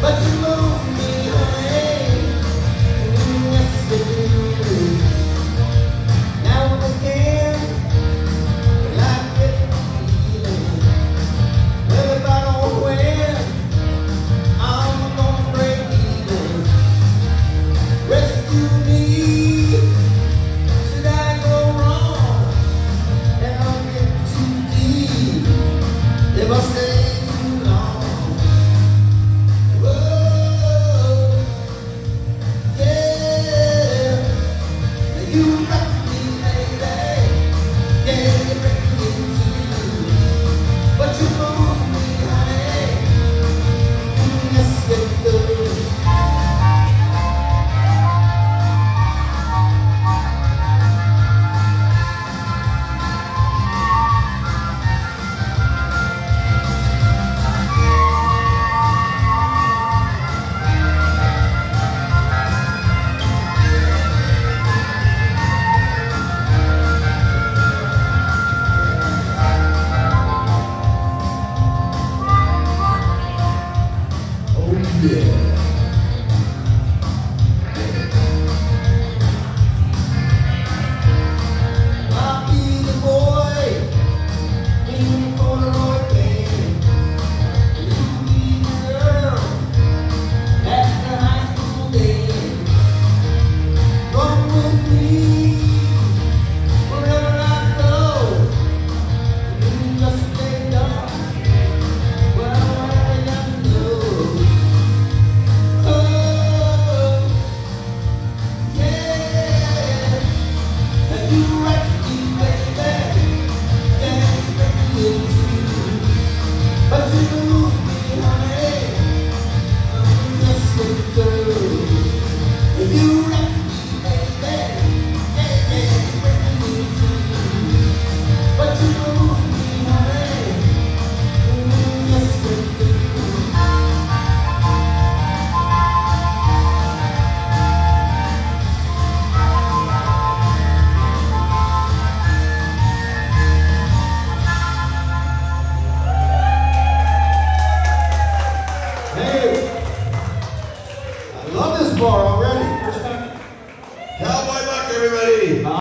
but you move me, honey. Yes, you do. Now and again, well, I get the feeling. Well, if I don't win, I'm gonna break even. Rescue me. Should I go wrong and I'll get too deep? If I stay too long. Whoa, yeah. You got me, baby. Yeah, you break me too. But you move me, honey. Yes, you do. Yeah. I'll be the boy in the Polaroid band. You be the girl at the high school dance. Come with me wherever I go. You just stay down wherever you know. But you move me, honey. Yes, you do. If you wreck me, baby, yeah, you break me too. But you move me, honey. Yes, you do. Hey, I love this bar already.